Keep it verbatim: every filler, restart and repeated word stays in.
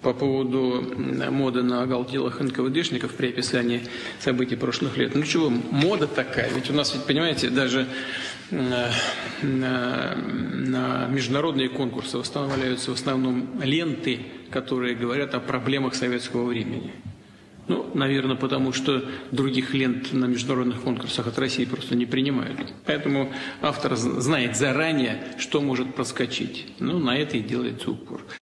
по поводу моды на оголтелых эн ка вэ дэшников при описании событий прошлых лет. Ну чего, мода такая. Ведь у нас, ведь, понимаете, даже на, на, на международные конкурсы выставляются в основном ленты, которые говорят о проблемах советского времени. Ну, наверное, потому что других лент на международных конкурсах от России просто не принимают. Поэтому автор знает заранее, что может проскочить. Ну, на это и делается упор.